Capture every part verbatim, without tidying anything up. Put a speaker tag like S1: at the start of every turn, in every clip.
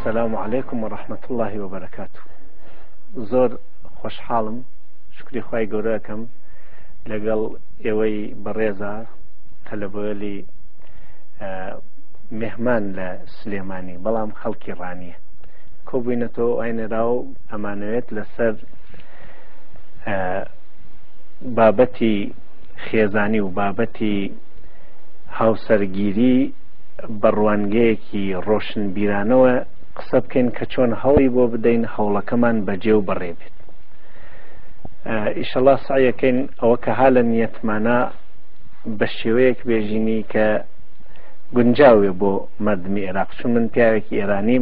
S1: السلام عليكم ورحمة الله وبركاته. زور خوشحالم شكري خواهي قوراكم لقل يوي بريزا تلبولي آه مهمان لسليماني بلام خلقي رانية كوبينتو اين راو امانويت لسر آه بابتي خيزاني وبابتي هاوسرگيري بەڕوانگەیەکی ڕۆشنبیرانەوە قسە بکەین کە چۆن هەوڵی بۆ بدەین هەوڵەکەمان بەجێ و بەڕێ بێت. ئیشەڵا سعیەکەین ئەوە کە ها لە نیەتمانە بە شێوەیەک بێژینی کە گونجاوێ بۆ مردمی عێراق، چون من پیاوێکی ئێرانیم،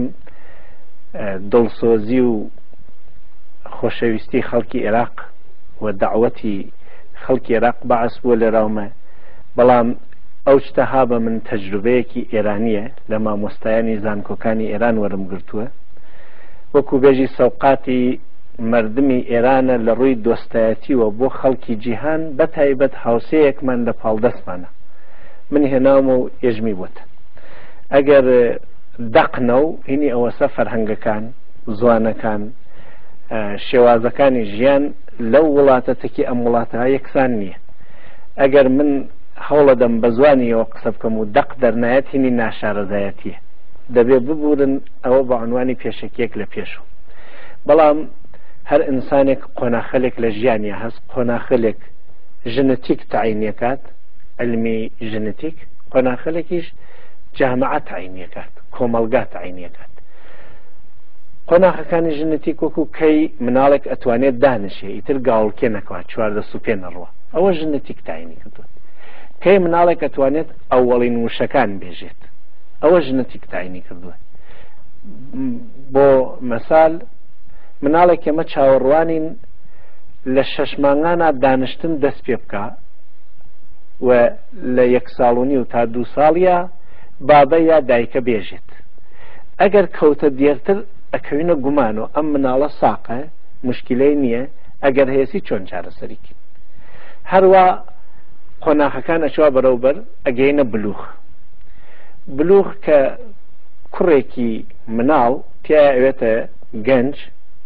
S1: دڵسۆزی و خۆشەویستی خەڵکی عێراق و دەعوەتی خەڵکی عێراق بەعس بووە لێراومە، بەڵام ئەو شتەها بە من تەجروبەیەکی ئێرانیە لە مامۆستایانی زانکۆکانی ئێران وەرم گرتووە، وەکو بێژی سەوقاتی مردمی ئێرانە لە ڕووی دۆستایەتیوە بۆ خەڵکی جیهان، بە تایبەت هاوسەیەکمان لە پاڵدەستمانە من هێناومە و ئێژمی بووتە. ئەگەر دەقنە و هینی ئەوەسە فەرهەنگەکان، زوانەکان، شێوازەکانی ژیان لەو وڵاتەتەکی ئەم وڵاتەها یەکسان نییە. ئەگەر من هەوڵە دەم بە زوانیەوە قسە بکەم و دەق دەرنایەت هینی ناشارەزایەتیە، دەبێ ببورن ئەوە بە عنوانی پێشەکیەک لە پێشوە. بەڵام هەر ئینسانێک قۆناخەلێک لە ژیانیا هەست، قۆناخەلێک ژنەتیک تعینیەکات، علمی ژنەتیک، قۆناخەلێکیش جامعە تعینیەکات، کۆمەلگا تعینیەکات. قۆناخەکانی ژنەتیک وەکو کەی مناڵێک ئەتوانێت دانشێ ئیتر گاوڵکێ نەکەوات، چواردە سوپێ نەڕوە، ئەوە ژنەتیک تعینی کردووە. کەی مناڵێک ئەتوانێت ئەوەڵین وشەکان بێژێت، ئەوە ژنەتیک تعینی کردووە. بۆ مەسال مناڵێک ئێمە چاوەڕوانین لە شەش مانگانە دانیشتن دەست پێ بکە و لە یەک ساڵونی و تا دوو ساڵیە بابە یا دایکە بێژێت. ئەگەر کەوتە دیێرتر ئەکەوینە گومان و ئەم مناڵە ساقە، مشکلەی نییە، ئەگەر هێسی چۆن چارەسەریکی. هەروە قۆناخەکان ئەچوا بەرەوبەر ئەگەینە بلوغ. بلوغ کە کوڕێکی مناڵ تیا ئەوێتە گەنج،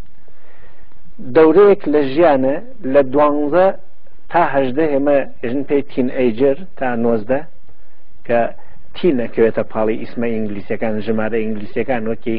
S1: دەورەیەک لە ژیانە لە دوانزە تا هەژدە هێمە ژن پێی تین ئەیجر تا نۆزدە کە تینەکەوێتە پاڵی ئیسمە ئینگلیسیەکان، ژمارە ئینگلیسیەکان وەکی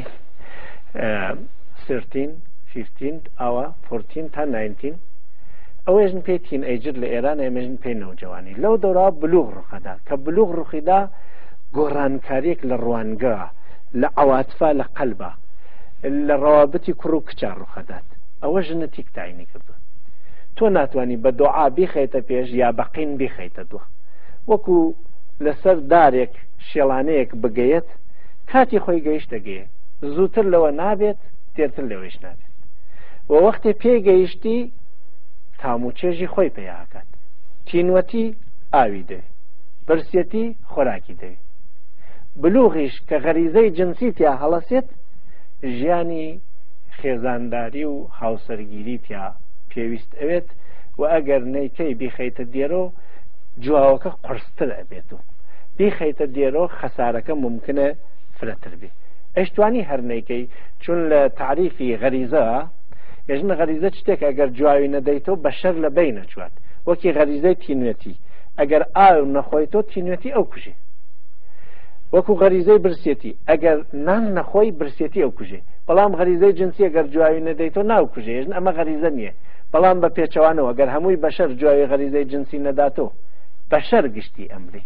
S1: سرتین، فیفتین، ئەوە فۆرتین تا ناینتین، ئەوێژن پێی تین ئەیجر لە ئێران، ئێمەژن پێی نەوجەوانی. لەو دەورا بلوغ ڕوخەدا کە بلوغ ڕوخیدا گۆڕانکاریەک لە ڕوانگە، لە عەواتفە، لە قەلبە، لە ڕەوابەتی کوڕ و کچە ڕوخەدات. ئەوە ژنەتیک تعینی کردووە. تۆ ناتوانی بە دوعا بیخەیتە پێش یا بەقین بیخەیتە دووە. وەکو لەسەر دارێک شێڵانەیەک بگەیت، کاتی خۆی گەیشتە گەیە، زووتر لەوە نابێت، تێرتر لەوەیش نابێت. و وەختێ پێی گەیشتی تاموچێژی خۆی پێیاکات. تینوەتی ئاوی دەوێت، برسێتی خۆراکی دەوێت. بلوغیش کە غەریزەی جنسی تیا هەڵەسێت، ژیانی خێزانداری و هاوسەرگیری تیا پێویست ئەوێت و ئەگەر نەیکەی بیخەیتە دێرۆ جواوەکە قورستر ئەبێت و بیخەیتە دێرۆ خەسارەکە ممکنە فرەتر بێت. ئەشتوانی هەر نەیکەی، چون لە تعریفی غەریزە ێژنە غەریزە شتێک ئەگەر جواوی نەدەیتەوە بە شەر لە بەی نەچوات، وەکی غەریزەی تینوێتی، ئەگەر ئاو نەخۆیتۆ تینوێتی ئەو کوژێ. وەکو غەریزەی برسێتی، ئەگەر نان نەخۆی برسێتی ئەو کوژێ. بەڵام غەریزەی جنسی ئەگەر جواوی نەدەیتەوە ناو کوژێ، ێژن ئەمە غەریزە نییە. بەڵام بە پێچەوانەوە ئەگەر هەمووی بەشەر جواوی غەریزەی جنسی نەداتەوە، بەشەر گشتی ئەمری.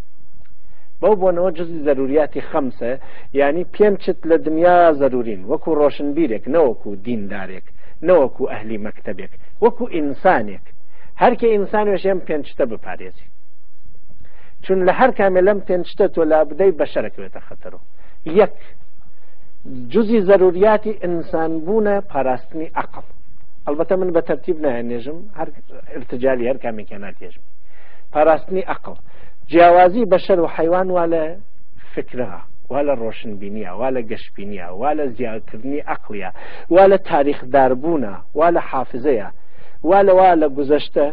S1: بەو بۆنەوە جزئی زەروریاتی خەمسە، یعنی پێنج شت لە دنیا زەرورین، وەکو ڕۆشنبیرێک، نەوەکو دیندارێک، نەوەکو ئەهلی مەکتەبێک، وەکو ئینسانێک. هەرکە ئینسان وێشێم پێنج شتە بپارێزی، چون لە هەر کامێ لەم پێنج شتە تۆ لابدەی بەشەرەکەوێتە خەتەرەوە. یەک، جزئی زەروریاتی ئینسان بوونە پاراستنی عەقڵ. ئەلبەتە من بە تەرتیب نایەنێژم، هەر ارتجالی هەر کامێکیان ناتێژم. پاراستنی عەقڵ، جیاوازی بەشەر و حەیوان وا لە فکرەوە، وا لە ڕۆشنبینیە، وا لە گەشتبینیە، وا لە زیادکردنی عەقڵیە، وا لە تاریخداربوونە، وا لە حافزەیە، وا لە وا لە گوزەشتە.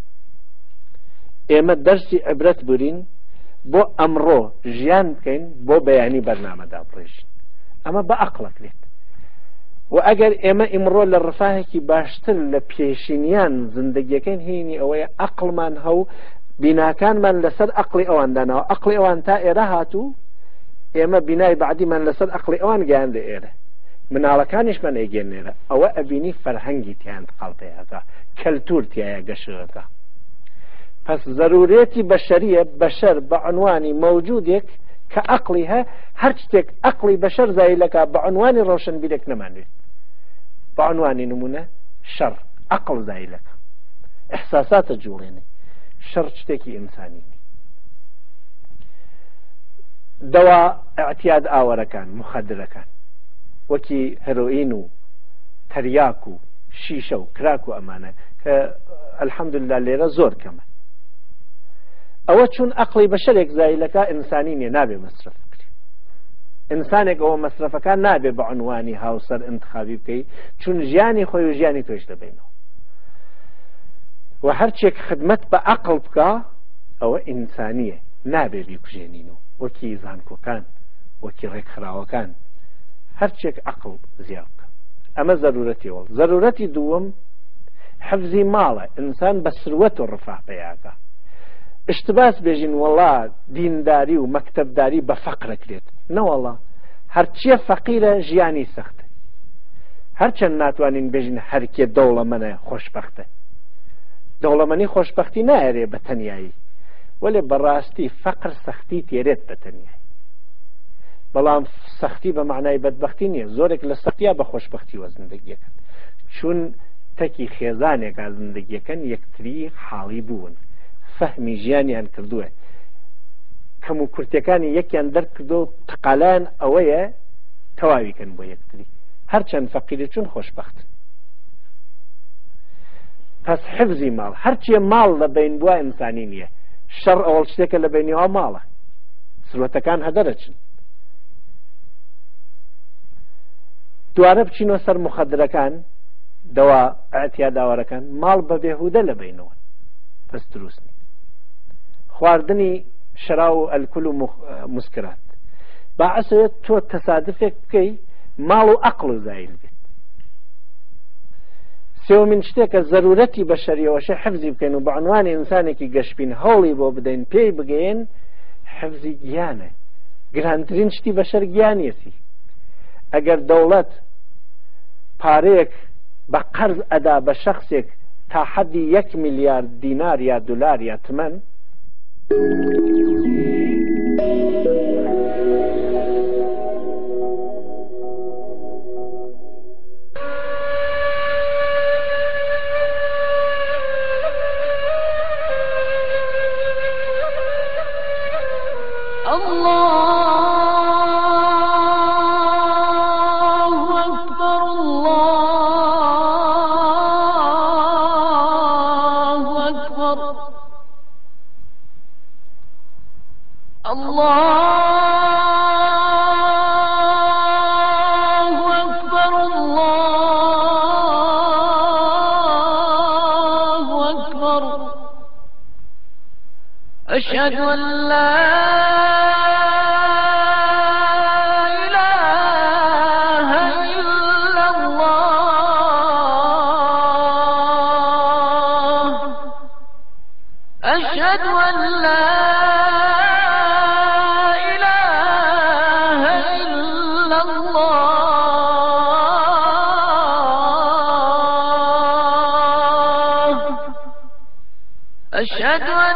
S1: ئێمە دەرسی عیبرەت بورین بۆ ئەمڕۆ ژیان بکەین، بۆ بەیانی بەرنامەدا بڕێژین. ئەمە بە عەقڵەکرێت و ئەگەر ئێمە ئیمڕۆ لە ڕفاهێکی باشتر لە پێشینیان زندگیەکەین هینی ئەوەیە عەقڵمان هەو بیناکانمان لەسەر عەقڵی ئەواندانەوە عەقڵی ئەوان تا ئێرە هاتوو ئێمە بینای بەعدیمان لەسەر عەقڵی ئەوان گەیاندە ئێرە مناڵەکانیشمان ئەیگەێنێرە ئەوە ئەبینی فەرهەنگی تیان قەڵتەیەەکە کەلتور تایە گەشەکە پس ضرورەتی بەشەریە بەشەر بە عنوانی مەوجودێک کە عەقڵی هە هەر شتێک عەقڵی بەشەر زایلەکە بە عنوانی ڕۆشنبیرێک نەمانوێت بە عنوانی نمونە شەڕ عەقڵ زایلەکە ئەحساساتە جوڵێنێ شەڕ شتێکی ئینسانی دەوا ئەعتیاد ئاوەرەکان مخەدرەکان وەکی هەرۆئین و تەریاک و شیشە و کراک و ئەمانە کە ئەلحەمدوللا لێرە زۆر کەمە ئەوە چون عەقڵی بەشەرێک زایلەکە ئینسانی نیە نابێ مەسرف بکرێ ئینسانێک ئەوە مەسرفەکان نابێ بە عنوانی هاوسەر انتخابی بکەی چون ژیانی خۆی و ژیانی تۆش دەبینەوە و هەرچێک خدمەت بە عەقڵ بکە ئەوە ئینسانیە نابێ بیکوژێنینەوە وەکی زانکۆکان وەکی ڕێکخراوەکان هەرچێک عەقڵ زیاد بکە ئەمە ضرورەتی وەڵ ضرورەتی دووەم حفزی ماڵە ئینسان بە سروەت و ڕفاه پەیاکە اشتباس بێژین وەڵا دینداری و مەکتەبداری بە فەقرەکرێت نەوەڵا هەرچیە فەقیرە ژیانی سەختە هەرچەند ناتوانین بێژین هەرکێ دەوڵەمەنە خۆشبەختە دەوڵەمەنی خۆشبەختی نایەرێ بە تەنیایی وەلێ بەڕاستی فەقر سەختی تێرێت بە تەنیایی بەڵام سەختی بە معنای بەدبەختی نییە زۆرێک لە سەختیا بە خۆشبەختی وە زندگیەکەن چون تەکی خێزانێکا زندگیەکەن یەکتری حاڵی بوون فەهمی ژیانیان کردووە کەم و کورتەکانی یەکیان دەرکردو و تقالان ئەوەیە تەواویکەن بۆ یەکتری هەرچەند فەقیرە چون خۆشبەختن پس حفزی ماڵ هەرچیە ماڵ لە بین بووە ئینسانی نییە شەڕ ئەوڵ شتێکە لە بینیەوە ماڵە سروەتەکان هەدەرەچن دوارە بچینەوە سەر مخەدرەکان دەوا ئەعتیاداوەرەکان ماڵ بە بێهودە لە بینەوە پس دروستنی خواردنی شەرا و ئەلکول و مسکرات بەعەسەوێت تۆ تەسادفێک بکەی ماڵ و عەقڵ و زایل بێت سێوەمین شتێکە ضرورەتی بەشەریەوەشە حفزی بکەین و بە عنوانی ئینسانێکی گەشبین هەوڵی بۆ بدەین پێی بگەین حفزی گیانە گرانترین شتی بەشەر گیانیەتی ئەگەر دەوڵەت پارەیەک بە قەرز ئەدا بە شەخصێک تا حەدی یەک میلیارد دینار یا دولار یا تمەن
S2: أشهد أن لا إله إلا الله أشهد أن لا إله إلا الله أشهد أن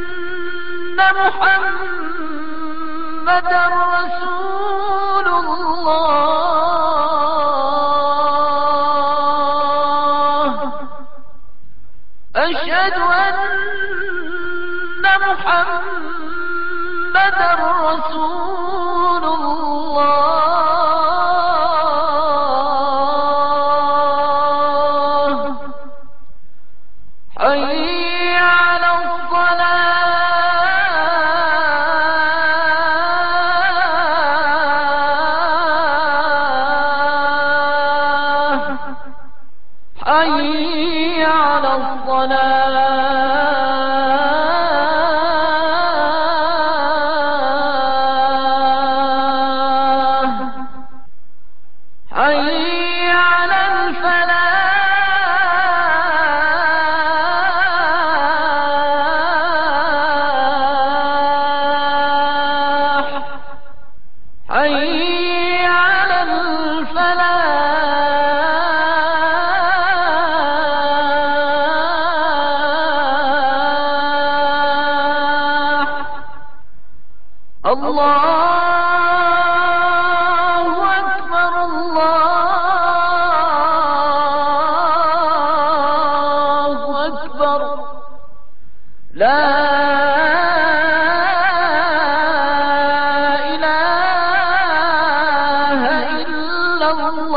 S2: محمد رسول الله أشهد أن محمد رسول الله حي على حي على الصلاة الله أكبر الله أكبر لا إله إلا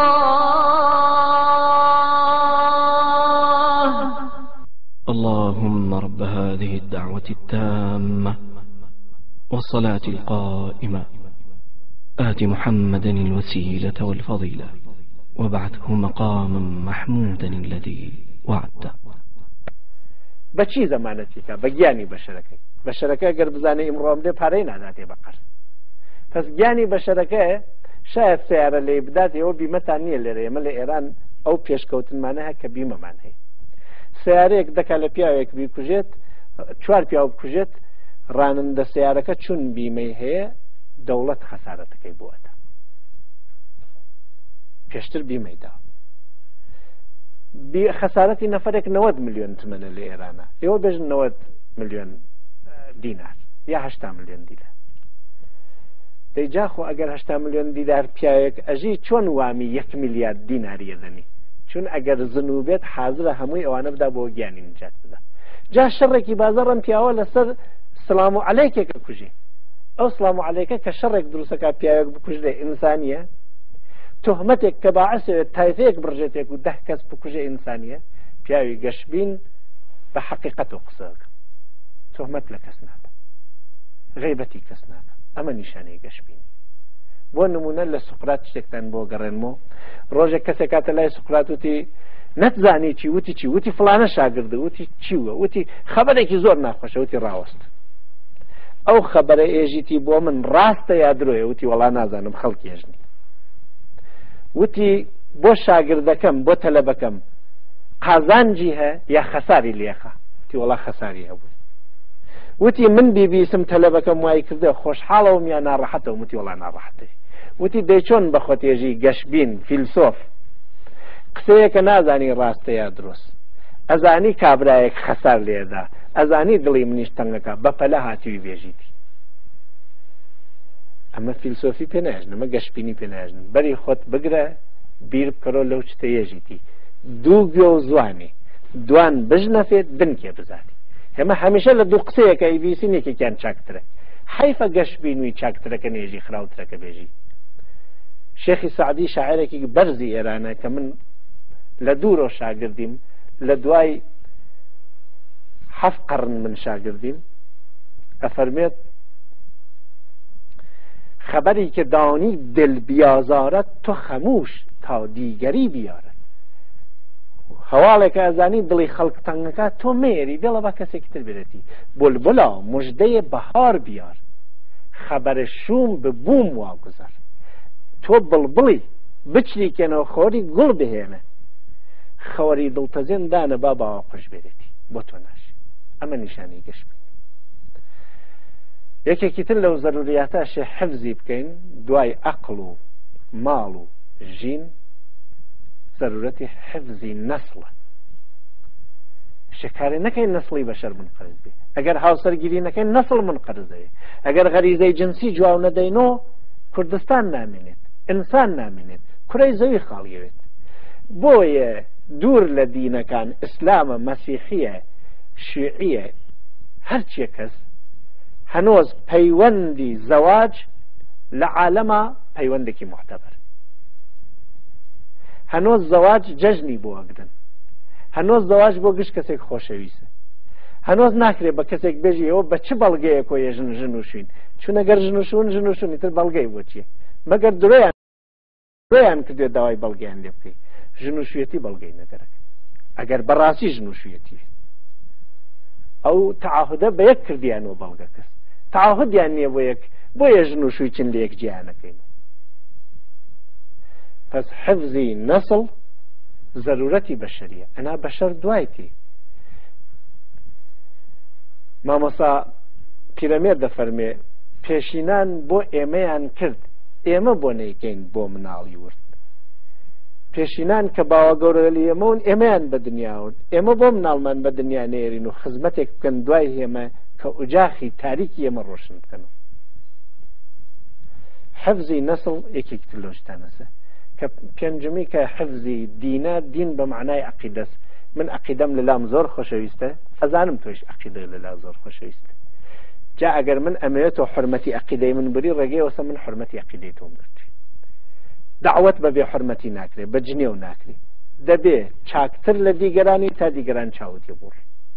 S2: الله.
S3: اللهم رب هذه الدعوة التامة والصلاة القائمة آت محمدا الوسيلة والفضيلة وابعثه مقاما محمودا الذي وعدته.
S1: بچی زمانەتیکە بە گیانی بەشەرەکەی بەشەرەکە گەر بزانێ ئیمڕۆم دێ پارەی ناداتێ بەقەر پس گیانی بەشەرەکە شاید سیارە لێ بداتەوە بیمەتان نییە لێرە ئێمە لە ئێران ئەو پێشکەوتنمانە هەیە کە بیمەمان هەیە سیارەیەک دەکا لە پیاوێک بیکوژێت چوار پیاو بکوژێت ڕانندە سیارەکە چون بیمەی هەیە دەوڵەت خەسارەتەکەی بووەتە پێشتر بیمەیدا خەسارەتی نەفرێک نەوەد ملیۆن تمەنە لە ئێرانە ئێوە بێژن نەوەد ملیۆن دینار یا هەشتا ملیۆن دیلار دەیجا خۆ ئەگەر هەشتا ملیۆن دیلار پیاوێک ئەژی چۆن وامی یەک میلیارد دیناریە دەنی چون ئەگەر زنوو بێت حازرە هەمووی ئەوانە بدا بۆ گیانی نجات بدا جا شەڕێکی بازەڕم پیاوە لەسەر سلام و عەلەیکێکە کوژێ ئەو سلام و عەلەیکە کە شەڕێک دروستەکە پیاوێک بکوژێ ئینسانیە تهمەتێک کە باعەسێت تایفەیەک بڕژێتێک و دەه کەس بکوژێ ئینسانیە پیاوی گەشبین بە حەقیقەت و قسەکە تهمەت لە کەس نادە غیبەتی کەس نادە ئەمە نیشانەی گەشبینی بۆ نمونە لە سوقرات شتێکتان بۆ گەڕێنمەوە ڕۆژێک کەسێک کاتە لای سوقرات وتی نەتزانی چی وتی چی وتی فلانە شاگردە وتی چیوە وتی خەبەرێکی زۆر ناخۆشە وتی ڕاوەست ئەو خەبەرە ئێژیتی بۆ من ڕاستە یا درۆیە وتی وەڵا نازانم خەڵکی ێژنی وتی بۆ شاگردەکەم بۆ تەلەبەکەم قازانجی هەیە یا خەساری لێخە وتی وەڵا خەساری هەبوو وتی من بیبیسم تەلەبەکەم وای کردە خۆشحاڵەوەم یا ناڕەحەتەوە وتی وەڵا ناڕەحەتەی وتی دەی چۆن بە خۆتێژی گەشبین فیلسۆف قسەیەکە نازانی ڕاستە یا دروست ئەزانی کابرایەک خەسار لێدا ئەزانی دڵی منیش تەنگەکە بەپەلە هاتیوی بێژیتی ئەمە فیلسۆفی پێ ناژن ئەمە گەشبینی پێ ناژن بەری خۆت بگرە بیر بکەرۆ لەو شتە یێژیتی دوو گوێ و زوانی دوان بژنەفێت بنکێ بزانی ئێمە هەمیشە لە دوو قسەیەکە ئیبیسین یەکێکیان چاکترە حیفە گەشبینوی چاکترەکە نێژی خراوترەکە بێژی شێخی سعدی شاعرێکی بەرزی ئێرانە کە من لە دوورۆ شاگردیم لە دوای حەفت قەڕن من شاگردیم ئەفەرمێت خبری که دانی دل بیازارد تو خموش تا دیگری بیارد هەواڵێکە ئەزانی دڵی خەڵک تەنگەکە تۆ مێری دڵە بە کەسێکی تر بێتی بولبولا مژدەی بەهار بیار خەبەرە شوم بە بووم واگوزار تۆ بڵبڵی بچری کێنەوە خۆری گوڵ بهێنە خەوەری دڵتەزێن دانە با باوە خۆش بێتی بۆ تۆ ناشی ئەمە نیشانی گەشت یەکێکی تر لەو زەروریاتە شێ حفزی بکەین دوای عەقڵ و ماڵ و ژین زەرورەتی حفزی نەسڵە شکارێ نەکەین نەسڵی بەشەر منقەرز بێ ئەگەر هاوسەرگیری نەکەین نەسڵ منقەرزەیە ئەگەر غەریزەی جنسی جواو نەدەینەوە کوردستان نامێنێت ئینسان نامێنێت کوڕەی زەوی خاڵیەوێت بۆیە دوور لە دینەکان ئیسلامە مەسیحیە شیعیە هەرچیە کەس هەنۆز پەیوەندی زەواج لە عالەما پەیوەندێکی معتەبەر هەنۆز زەواج جەژنی بۆ ئەگرن هەنۆز زەواج بۆ گشت کەسێک خۆشەویستە هەنۆز ناکرێت بە کەسێک بێژی ئەوە بە چ بەڵگەیە کۆیە ژن ژن و شوین چون ئەگەر ژن و شوون ژن و شوونی تر بەڵگەی بۆ چیە مەگەر درۆیان درۆیان کردوێت داوای بەڵگەیان لێ بکەی ژن و شوێتی بەڵگەی نەگەرەکە ئەگەر بەڕاستی ژن و شوێتی ئەو تعاهودە بە یەک کردیانەوە بەڵگە کەس تعاهودیان نییە بۆ یەک بۆ یە ژن و شووی چن لە یەک جیهانەکەین پس حفزی نەسڵ زەرورەتی بەشەریە ئەنا بەشەر دوایتی مامۆسا پیرەمێر دەفەرمێ پێشینان بۆ ئێمەیان کرد ئێمە بۆ نەیکەین بۆ مناڵی ورد پێشینان کە باوە گەورەلی ئێمەون ئێمەیان بە دنیاون ئێمە بۆ مناڵمان بە دنیا نێرین و خزمەتێک بکەن دوای هێمە کە ئوجاخی تاریکی ئێمە ڕۆشن بکەن حفظی نسل یەکێکتر لەو شتانەسە کە پێنجمی کە حفظی دینە دین بە معنای عەقیدەس من عەقیدەم لەلام زۆر خۆشەویستە ئەزانم تۆش عەقیدە لەلا زۆر خۆشەویستە جا ئەگەر من ئەمەوێتەوە حرمەتی عەقیدەی من بری ڕێگەیەوەسە من حرمەتی عەقیدەی تۆم گرتی دعوت بەبێ حرمەتی ناکرێ بە جنێو ناکری دەبێ چاکتر لە دیگەرانی تا دیگەران چاوتی بوڕ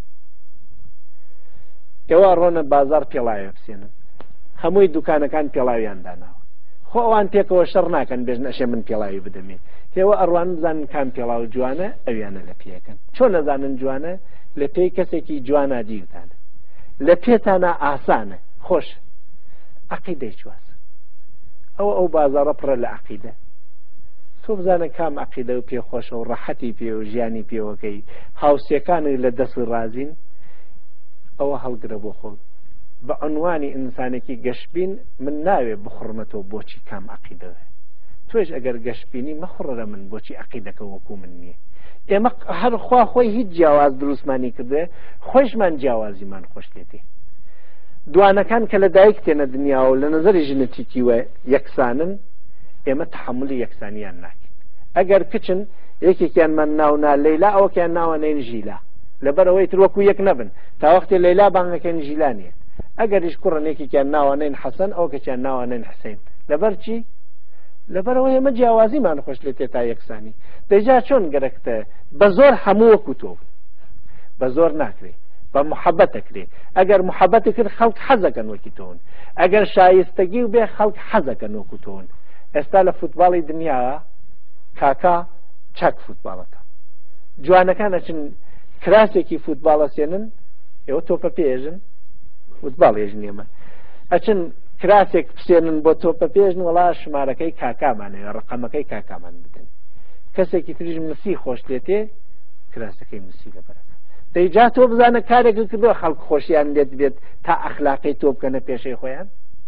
S1: ئێوە ڕۆنە بازار پێڵاوێ بسێنن هەمووی دوکانەکان پێڵاویان داناوە خۆ ئەوان پێکەوە شەڕ ناکەن بێژن ئەشێ من پێڵاوی بدەمێ ئێوە ئەڕوان بزانن کام پێڵاو جوانە ئەویانە لە پێەکەن چۆن نەزانن جوانە لە پێی کەسێکی جوانە دیوتانە لە پێتانە ئاسانە خۆش عەقیدەی چواسە ئەوە ئەو بازارە پڕە لە عەقیدە تۆ بزانە کام عەقیدە و پێخۆشە و ڕەحەتی پێ و ژیانی پێوەکەی هاوسێکانی لە دەست ڕازین ئەوە هەڵگرە بۆ خۆ بە عنوانی ئینسانێکی گەشتبین من ناوێ بخڕمەتەوە بۆچی کام عەقیدەوە توێش ئەگەر گەشتبینی مەخڕە من بۆچی عەقیدەکە وەکو من نییە ئێمە هەر خوا خۆی هیچ جیاواز دروستمانی کردێ خۆشمان جیاوازیمان خۆش لێتێ دوانەکان کە لە دایک تێنە دنیا و لە نظری ژنەتیکی وە یەکسانن ئێمە تحملی یەکسانیان ناکەین ئەگەر کچن یەکێکیانمان ناونا لەیلا ئەوەکیان ناوەنین ژیلا لەبەرەوەی تر وەکو یەک نەبن تا وەختی لەیلا بانگەکەن ژیلانیە ئەگەریش کوڕن یەکێکیان ناوەنین حەسەن ئەوکەچیان ناوەنین حسین لەبەر چی لەبەرەوە ئێمە جیاوازیمان خۆش لێتێ تا یەکسانی دەیجا چۆن گەرەکتە بە زۆر هەموو وەکو تۆ بە زۆر ناکرێ بە محەبەتە کرێ ئەگەر محەبەتی کرد خەڵک حەزەکەن وەکی تۆن ئەگەر شایستگی و بێ خەڵک حەزەکەن وەکو تۆن ئێستا لە فوتباڵی دنیاە کاکا چاک فوتباڵەکە جوانەکان ئەچن کراسێکی فوتباڵە سێنن ئێوە تۆپە پێژن فوتباڵ ێژن ئێمە ئەچن کراسێک بسێنن بۆ تۆپە پێژن وەڵا شمارەکەی کاکامانەوە ڕقەمەکەی کاکامان بدەن کەسێکی تریژ مسی خۆش لێتێ کراسەکەی مسی لەبەرەکە دەیجا تۆ بزانە کارێکی کردووە خەڵک خۆشیان لێت بێت تا ئەخلاقی تۆ بکەنە پێشەی خۆیان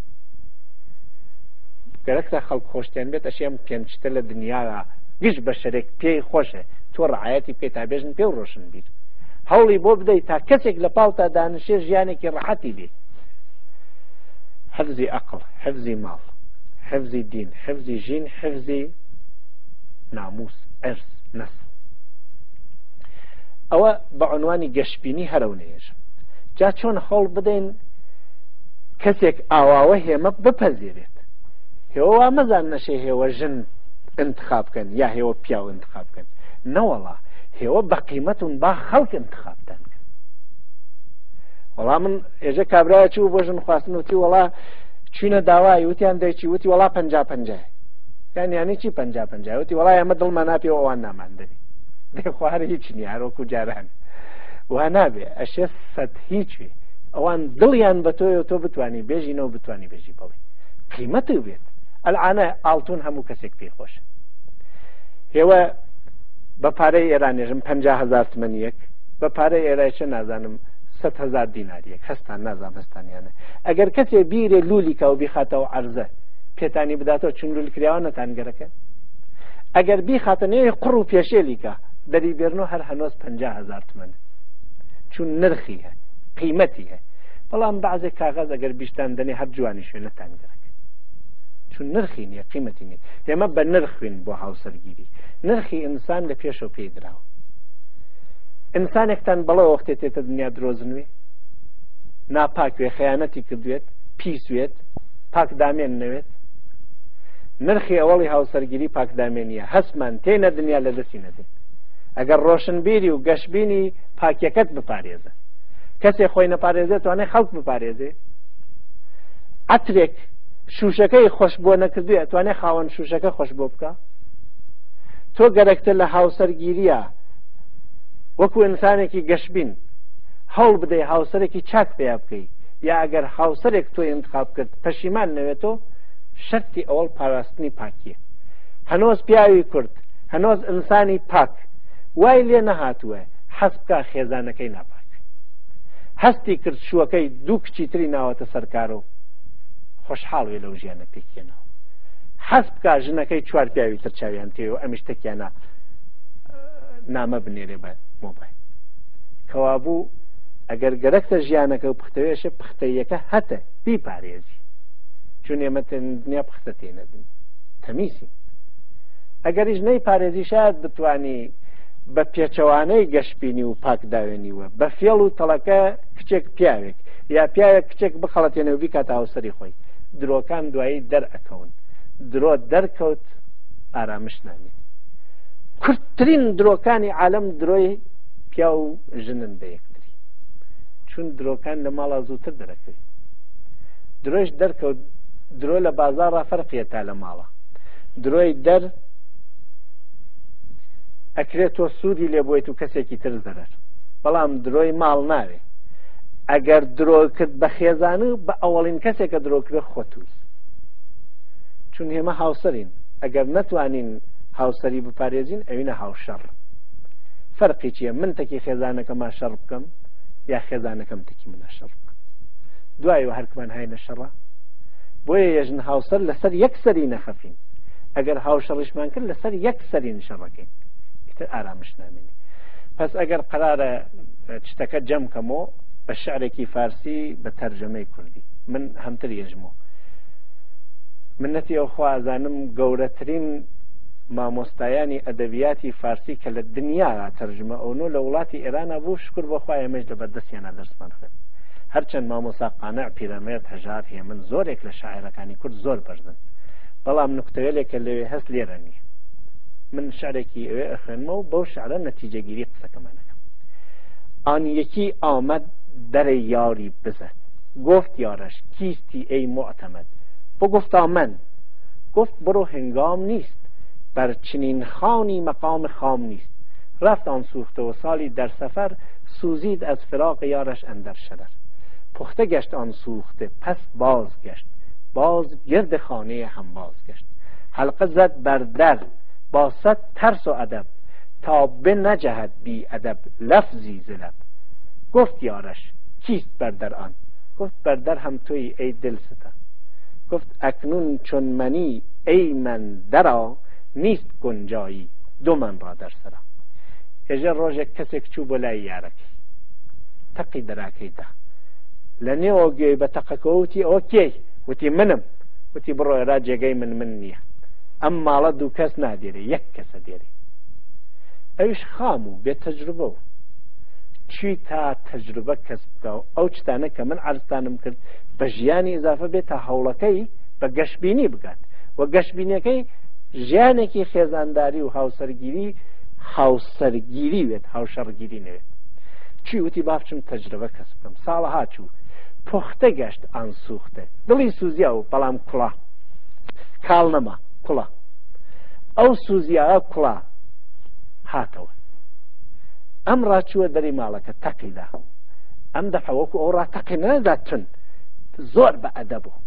S1: گەرەکتە خەڵک خۆشتیان بێت ئەشێم پێنجتە لە دنیاە گشت بە شەرێک پێی خۆشە تۆ ڕعایەتی پێ تا بێژن پێ و ڕۆشن بیر هەوڵی بۆ بدەیت تا کەسێک لە پاڵتا دانشێ ژیانێکی ڕەحەتی بێ حفظی عەقڵ حفظی ماڵ حفظی دین حفظی ژین حفظی ناموس ئەرز نەسڵ ئەوە بە عنوانی گەشتبینی هەرەونەیەش جا چۆن هەوڵ بدەین کەسێک ئاواوە هێمە بپەزێرێت هێوە مەزان نەشێ هێوە ژن انتخابکەن یا هێوە پیاو انتخابکەن نەوەڵا هێوە بە قیمەتون با خەڵک انتخابتان کەن وەڵا من ئێژە کابرایە چوو بۆ ژن خواستن وتی وەڵا چوینە داوای وتیان دەیچی وتی وەڵا پەنجا پەنجا یان یانی چی پەنجا پەنجا وتی وەڵا ئێمە دڵمان ناپێەوە ئەوان ناماندنی دێ خوارە هیچ نییە هەرۆکو جاران وا نابێ ئەشێ سەد هیچی ئەوان دڵیان بە تۆی و تۆ بتوانی بێژینەوە بتوانی بێژی بڵێ قیمەتی بێت ئەلعانە ئاڵتون هەموو کەسێک پێی خۆشە هێوە بە پارەی ئێرانێژم پەنجا هەزار تمەنیەک بە پارەی ئێرای چە نازانم سەد هەزار دیناریەک هەستان نازان هەستانیانە ئەگەر کەسێ بیرێ لولیکە و بیخاتەوە عەرزە پێتانی بداتەوە چون لول کراوە نەتانگەرەکە ئەگەر بیخاتە نێوی قڕ و پێشێلیکە دەری بێرنەوە هەر هەنۆز پەنجا هەزار تمەنە چون نرخی هە قیمەتی هە بەڵام بەعزێک کاغەز ئەگەر بیشتان دەنێ هەر جوانی شوێنەتانگەرەکە چون نرخی نییە قیمەتی نییە ئێمە بە نرخوین بۆ هاوسەرگیری نرخی ئینسان لە پێشەوە پێی دراوە ئینسانێکتان بەڵەوە وەختێ تێتە دنیا درۆزنوێ ناپاکوێ خەیانەتی کردوێت پیسوێت پاک دامێن نەوێت نرخی ئەوەڵی هاوسەرگیری پاک دامێنیە هەستمان تێنە دنیا لە دەستی نەدێت ئەگەر ڕۆشنبیری و گەشتبینی پاکیەکەت بپارێزە کەسێک خۆی نەپارێزێت توانێت خەڵک بپارێزێ عەترێک شوشەکەی خۆش بۆ نەکردووە توانێت خاوەن شوشەکە خۆش بۆ بکە تۆ گەرەکتە لە هاوسەرگیریە وەکو ئینسانێکی گەشتبین هەوڵ بدەی هاوسەرێکی چاک پێیا بکەی یا ئەگەر هاوسەرێک تۆی انتخاب کرد پەشیمان نەوێتۆ شەرتی ئەوڵ پاراستنی پاکیە هەنۆز پیاوی کورد هەنۆز ئینسانی پاک وای لێ نەهاتووە حەز بکە خێزانەکەی ناپاک هەستی کرد شووەکەی دوو کچی تری ناوەتە سەرکارۆ خۆشحاڵ وێ لەو ژیانە پێکێنەوە حەز بکە ژنەکەی چوار پیاوی تر چاویان تێوە ئەمیش تێکیانە نامە بنێرێ بە مۆبایل کەوابوو ئەگەر گەرەکتە ژیانەکە و پختەوێشە پختەیەکە هەتە بیپارێزی چون ئێمە دنیا پختە تێنەدن تەمیسی ئەگەریش نەی پارێزی شاید بتوانی بە پێچەوانەی گەشتبینی و پاکداوێنیوە بە فێڵ و تەڵەکە کچێک پیاوێک یا پیاوێک کچێک بخەڵەتێنەوە بیکاتەوە سەری خۆی درۆکان دوایی دەرئەکەون درۆ دەرکەوت ئارامش نامێ کورتترین درۆکانی عالەم درۆی پیا و ژنن بە یەکتری چون درۆکان لە ماڵە زووتر دەرەکەوی درۆیش دەرکەوت درۆ لە بازاڕا فەرقیە تا لە ماڵە درۆی دەر ئەکرێت تۆ سوودی لێ بۆیت و کەسێکی تر زەرەر بەڵام درۆی ماڵ ناوێ ئەگەر درۆ کرد بە خێزانە بە ئەوەڵین کەسێکە درۆکرێ خۆتوی چون هێمە هاوسەرین ئەگەر نەتوانین هاوسەری بپارێزین ئەوینە هاوشەڕ فەرقی چییە من تەکی خێزانەکەمان شەڕ بکەم یا خێزانەکەم تەکی منە شەڕ بکەم دوایەوە هەرکمان هاینە شەڕە بۆیە یەژن هاوسەر لەسەر یەک سەری نەخەفین ئەگەر هاوشەڕیشمان کرد لەسەر یەک سەری نشەڕەکەین ئیتر ئارامش نامێنی پس ئەگەر قرارە شتەکە جەمکەمەوە بە شعرێکی فارسی بە تەرجەمەی کوردی من هەمتر یەژمەوە منەتی ئەو خوازانم گەورەترین مامۆستایانی ئەدەبیاتی فارسی کە لە دنیا تەرجمە ئەوە لە وڵاتی ئێرانە بوو شکر بەخوا ئێمەش لە بەردەستیانە دەرسمان خوێن هەرچەند مامۆستا قانع پیرەمێرد هەژار هێمن زۆرێک لە شاعیرەکانی کورد زۆر بەرزن بەڵام نوکتەوێلێکە لەوێ هەست لێرە نییە من شعرێکی ئەوێ ئەخوێنمەوە و بەو شعرە نەتیجەگیری قسەکەمانەکەم ئان یەکی ئامەد دەرەی یاری بزد گفت یارش کیستی ئەی معتەمەد بۆ گفتا من گفت بڕۆ هنگام نیست بر چنین خانی مقام خام نیست رفت آن سوخته و سالی در سفر سوزید از فراق یارش اندر شرر پخته گشت آن سوخته پس باز گشت باز گرد خانه هم باز گشت حلقه زد بر در با صد ترس و ادب تا به نجهد بی ادب لفظی ز لب گفت یارش کیست بر در آن گفت بر در هم توی ای دلستان گفت اکنون چون منی ای من درا نیست گنجایی دو من را در سرا ئێژە ڕۆژێک کەسێک چوو بۆ لای یارەکەی تەقی دەراکەیدا لە نێوە گوێی بە تەقەکە وتی ئەوە کێی وتی منم وتی بڕۆ ئێرا جێگەی من من نییە ئەم ماڵە دوو کەس نادێرێ یەک کەسە دێرێ ئەویش خام و بێ تەجروبە و چی تا تەجروبە کەس بکە و ئەو شتانە کە من عەرزتانم کرد بە ژیانی ئیزافە بێت تا هەوڵەکەی بە گەشتبینی بکات و گەشتبینیەکەی ژیانێکی خێزانداری و هاوسەرگیری هاوسەرگیری وێت هاوشەڕگیری نوێت چی وتی بافچم تەجربە کەس بکەم ساڵە هاچوو پۆختە گەشت ئان سوختە دڵی سوزیا و بەڵام کوڵا کاڵ نەما کوڵا ئەو سوزیاە کوڵا هاتەوە ئەم ڕاچووە دەری ماڵەکە تەقیدا ئەم دەفە وەکو ئەو ڕاتەقی نەدا تون زۆر بە ئەدەبوو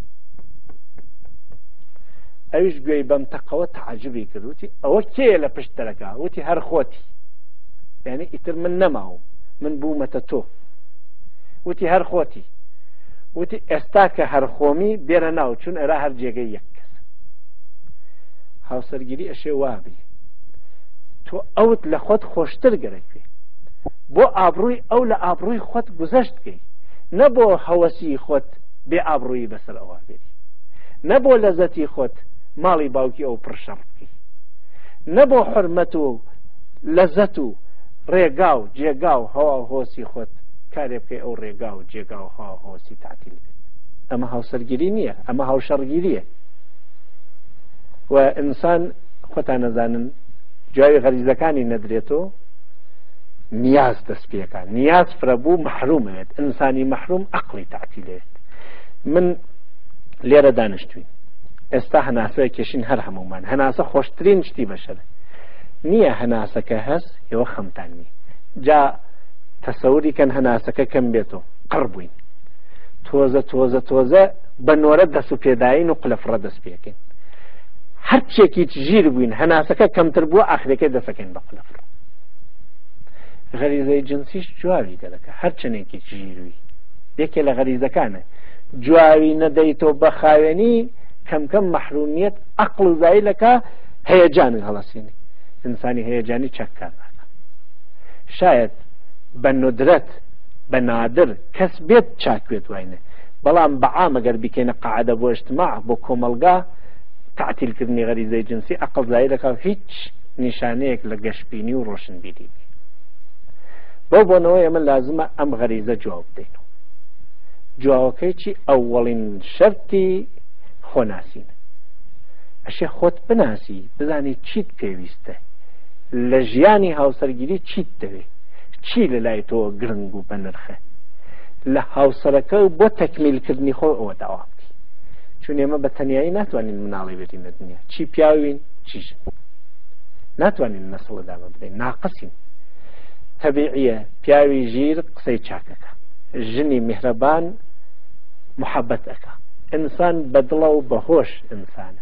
S1: ئەویش گوێی بەم تەقەوە تەعەجوبی کرد وتی ئەوە کێیە لە پشت دەرەکە وتی هەر خۆتی یعنی ئیتر من نەماوم من بوومەتە تۆ وتی هەر خۆتی وتی ئێستا کە هەر خۆمی بێرە ناو چون ئێرا هەر جێگەی یەک کەس هاوسەرگیری ئەشێ وابی تۆ ئەوت لە خۆت خۆشتر گەرەکوێ بۆ ئابڕووی ئەو لە ئابڕووی خۆت گوزەشتکەی نەبۆ هەوەسی خۆت بێ ئابڕووی بەسەر ئەوە بێری نەبۆ لەزەتی خۆت ماڵی باوکی ئەو پڕشەڕ بکەی نەبۆ حرمەت و لەزەت و ڕێگا و جێگا و هەوا هۆسی خۆت کارێ بکەی ئەو ڕێگا و جێگا و هەوا هۆسی تعتیل بێت ئەمە هاوسەرگیری نییە ئەمە هاوشەڕگیریە و ئینسان خۆتان نەزانن جوای غەریزەکانی نەدرێتەوە نیاز دەست پێەکە نیاز فرەبوو مەحرومەوێت ئینسانی مەحروم عەقڵی تعتیلێت من لێرە دانیشتوین ئێستا هەناسەیە کێشین هەر هەمومان هەناسە خۆشترین شتی بەشەرە نییە هەناسەکە هەست ئێوە خەمتان نییە جا تەسەوری کەن هەناسەکە کەم بێتەوە قڕ بووین تۆزە تۆزە تۆزە بە نۆرە دەست و پێداین و قلەفڕە دەست پێکەین هەرچێکی ژیر بووین هەناسەکە کەمتر بووە ئاخرەکەی دەسەکەین بە قلەفڕە غەریزەی جنسیش جواوی دەرەکە هەرچەندێکی ژیروی یەکێ لە غەریزەکانە جواوی نەدەیتۆ بە خاوێنی کەمکەم مەحرومیەت عەقڵ و زایلەکە هەیەجانی هەڵەسینی ئینسانی هەیەجانی چەککار ناکە شاید بە ندرەت بە نادر کەس بێت چاکوێت واینە بەڵام بەعام ئەگەر بکەینە قاعدە بۆ اجتماع بۆ کۆمەلگا تعتیلکردنی غەریزەی جنسی عەقڵ زایی دەکات هیچ نیشانەیەک لە گەشتبینی و ڕۆشنبیری بۆ بۆنەوەی ئەمە لازمە ئەم غەریزە جواب بدەینەوە. جواوەکەی چی؟ ئەوەڵین شەرتی خۆناسینە. ئەشێ خۆت بناسی بزانی چیت پێویستە لە ژیانی هاوسەرگیری چیت دەوێت چی لە لای تۆ گرنگ و بەنرخە لە هاوسەرەکە و بۆ تەکمیلکردنی خۆ ئەوە داوا بکەی. چون ئێمە بە تەنیایی ناتوانین مناڵی بێتینە دنیا چی پیاوین چیژن ناتوانین نەسڵ دامە بدەین ناقەسین. تەبیعیە پیاوی ژیر قسەی چاکەکە ژنی میهرەبان محەبەت ئەکا ئینسان بەدڵە و بەهۆش ئینسانە.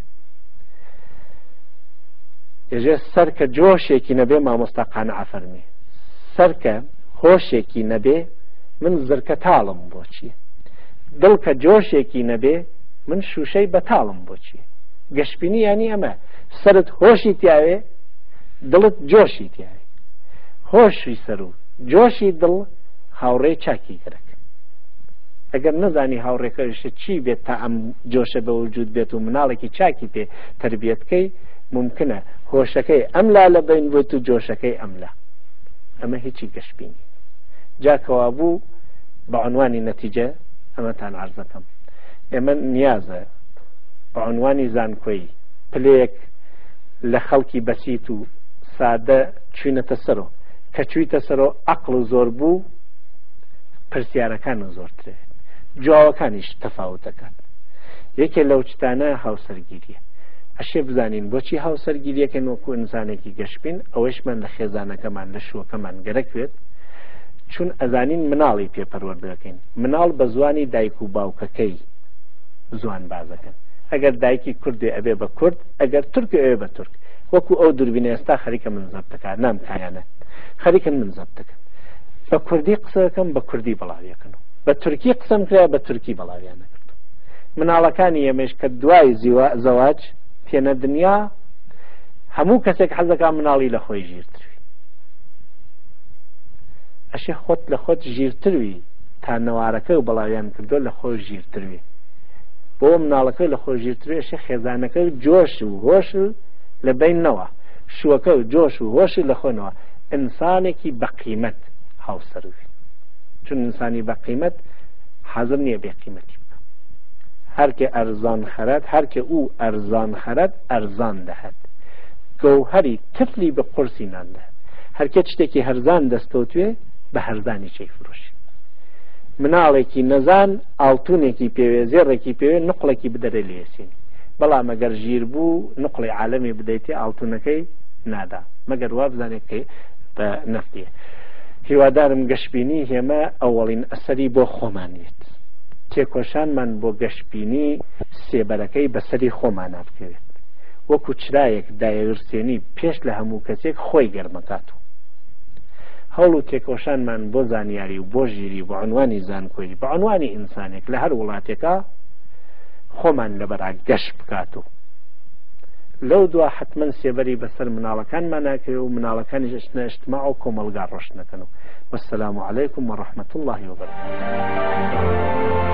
S1: ئێژێ سەرکە جۆشێکی نەبێ مامۆستا قانع فەرمی سەرکە هۆشێکی نەبێ من زرکە تاڵم بۆ چییە دڵکە جۆشێکی نەبێ من شوشەی بەتاڵم بۆ چییە. گەشتبینی یانی ئەمە سەرت هۆشی تیاوێ دڵت جۆشی تیاوێ هۆشی سەر و جۆشی دڵ هاوڕێ چاکی گرەک. ئەگەر نەزانی هاوڕێکەشە چی بێت تا ئەم جۆشە بە وجود بێت و مناڵێکی چاکی پێ تربیەتکەی ممکنە هۆشەکەی ئەملا لە بین بێت و جۆشەکەی ئەملا. ئەمە هیچی گەشتبینی جاکەوا بوو بە عنوانی نەتیجە ئەمەتان عەرزەکەم. ئێمە نیازە بە عنوانی زانکۆیی پلەیەک لە خەڵکی بەسیت و سادە چوینەتە سەرۆ کە چوویتە سەرۆ عەقڵ و زۆر بوو پرسیارەکان و زۆرترێت جوابەکانیش تەفاوت دەکات. یەکێ لەو چتانە هاوسەرگیریە. ئەشێ بزانین بۆچی هاوسەرگیریەکەن وەکو ئینسانێکی گەشتبین ئەوەشمان لە خێزانەکەمان لە شووەکەمان گەرەکوێت چون ئەزانین مناڵی پێپەروەردەکەین. مناڵ بە زوانی دایک و باوکەکەی زوان بازەکەن. ئەگەر دایکی کوردێ ئەبێ بە کورد ئەگەر تورکێ ئەوێ بە تورک. وەکو ئەو دووربینە ئێستا خەریکە من زەبتەکە نام کایانە خەریکن من زەبتەکەن بە کوردی قسەکەم بە کوردی بەڵاویەکەن و بە تورکی قسەم کرا بە تورکی بەڵاویانە کرد. مناڵەکانی ئێمەش کە دوای زەواج تێنە دنیا هەموو کەسێک حەزەکە مناڵی لە خۆی ژیرتروی. ئەشێ خۆت لە خۆت ژیرتروی تا نەوارەکە و بەڵاویان کردو لە خۆی ژیرتروی بۆ مناڵەکە لە خۆی ژیرتروی ئەشێ خێزانەکە جۆش و هۆش لە بینەوە شووەکە و جۆش و هۆشی لە خۆنەوە ئینسانێکی بەقیمەت هاوسەروی. چون ئینسانی بەقیمەت حەزم نییە بێقیمەتی بکە. هەرکێ ئەرزان خەرەت هەرکێ ئوو ئەرزان خەرەت ئەرزان دەهەت گەوهەری تفلی بە قورسی نان دەهەت. هەرکێ شتێکی هەرزان دەستکەوتوێ بە هەرزانی چەی فرۆشی. مناڵێکی نەزان ئاڵتونێکی پێوێ زێڕێکی پێوێ نقڵێکی بدەرێ لێسینی بەڵام ئەگەر ژیر بوو نقڵی عالەمی بدەیتێ ئاڵتونەکەی نادا مەگەر وا بزانێت بە نەفتیە. هیوادارم گەشتبینی هێمە ئەوەڵین ئەسەری بۆ خۆمانێت تێکۆشانمان بۆ گەشتبینی سێبەرەکەی بەسەری خۆمانە بکەوێت وەکو چرایەک دایەورسێنی پێش لە هەموو کەسێک خۆی گەرمەکات و هەوڵ و تێکۆشانمان بۆ زانیاری و بۆ ژیری بە عنوانی زانکۆیی بە عنوانی ئینسانێک لە هەر وڵاتێکە خۆمان لەبەرا گەشت بکات و لەو دوا حتمما سێبەری بەسەر مناڵەکانمان ناکەوێت و مناڵەکانی ژنە ئیجتیماع و کۆمەلگا ڕۆشت نەکەن و وەسەلام عەلەیکم وەڕەحمەتوڵڵاهی وبەرەکاتوه.